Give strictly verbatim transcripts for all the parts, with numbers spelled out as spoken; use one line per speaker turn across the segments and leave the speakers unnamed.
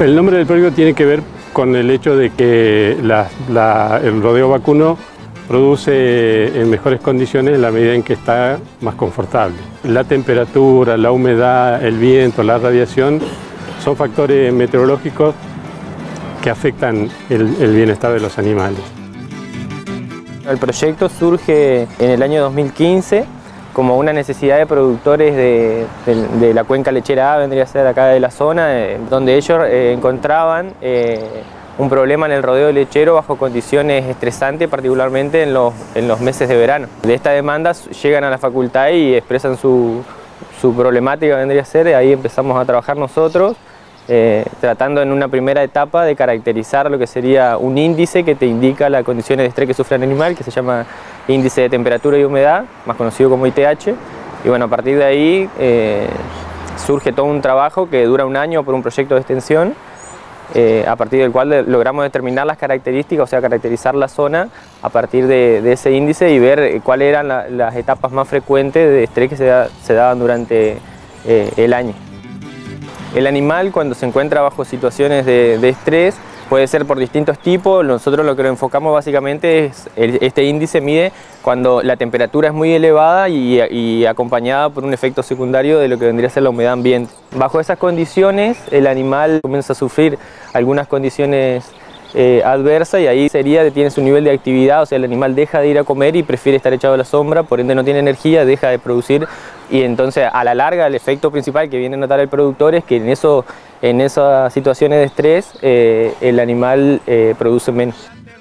El nombre del proyecto tiene que ver con el hecho de que la, la, el rodeo vacuno produce en mejores condiciones en la medida en que está más confortable. La temperatura, la humedad, el viento, la radiación son factores meteorológicos que afectan el, el bienestar de los animales.
El proyecto surge en el año dos mil quince como una necesidad de productores de, de, de la cuenca lechera A, vendría a ser acá de la zona, eh, donde ellos eh, encontraban eh, un problema en el rodeo lechero bajo condiciones estresantes, particularmente en los, en los meses de verano. De esta demanda llegan a la facultad y expresan su, su problemática, vendría a ser, y ahí empezamos a trabajar nosotros, eh, tratando en una primera etapa de caracterizar lo que sería un índice que te indica las condiciones de estrés que sufre el animal, que se llama índice de temperatura y humedad, más conocido como I T H, y bueno, a partir de ahí eh, surge todo un trabajo que dura un año por un proyecto de extensión, Eh, a partir del cual de, logramos determinar las características, o sea, caracterizar la zona a partir de, de ese índice y ver cuáles eran la, las etapas más frecuentes de estrés que se, da, se daban durante eh, el año. El animal, cuando se encuentra bajo situaciones de, de estrés, puede ser por distintos tipos. Nosotros lo que lo enfocamos básicamente es, el, este índice mide cuando la temperatura es muy elevada y, y acompañada por un efecto secundario de lo que vendría a ser la humedad ambiente. Bajo esas condiciones el animal comienza a sufrir algunas condiciones eh, adversas y ahí sería, tiene su nivel de actividad, o sea, el animal deja de ir a comer y prefiere estar echado a la sombra, por ende no tiene energía, deja de producir y entonces a la larga el efecto principal que viene a notar el productor es que en, eso, en esas situaciones de estrés eh, el animal eh, produce menos.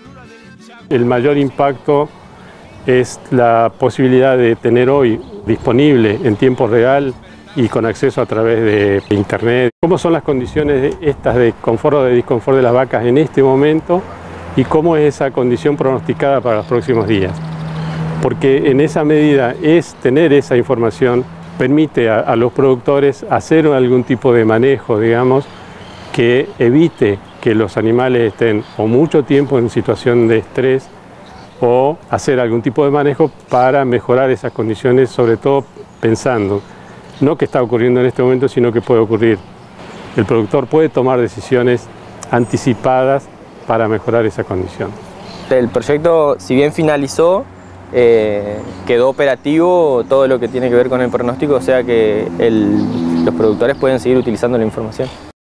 El mayor impacto es la posibilidad de tener hoy disponible en tiempo real y con acceso a través de internet. ¿Cómo son las condiciones de estas de confort o de disconfort de las vacas en este momento y cómo es esa condición pronosticada para los próximos días? Porque en esa medida es tener esa información, permite a, a los productores hacer algún tipo de manejo, digamos, que evite que los animales estén o mucho tiempo en situación de estrés o hacer algún tipo de manejo para mejorar esas condiciones, sobre todo pensando no que está ocurriendo en este momento, sino que puede ocurrir. El productor puede tomar decisiones anticipadas para mejorar esa condición.
El proyecto, si bien finalizó, eh, quedó operativo todo lo que tiene que ver con el pronóstico, o sea que el, los productores pueden seguir utilizando la información.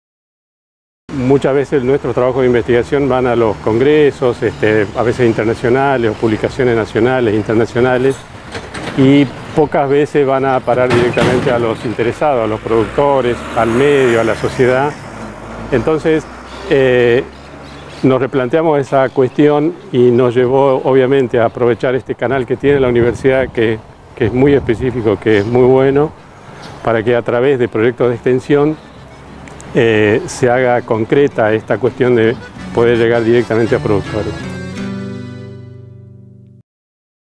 Muchas veces nuestros trabajos de investigación van a los congresos, este, a veces internacionales o publicaciones nacionales e internacionales, y pocas veces van a parar directamente a los interesados, a los productores, al medio, a la sociedad. Entonces eh, nos replanteamos esa cuestión y nos llevó obviamente a aprovechar este canal que tiene la universidad, que, que es muy específico, que es muy bueno, para que a través de proyectos de extensión eh, se haga concreta esta cuestión de poder llegar directamente a productores.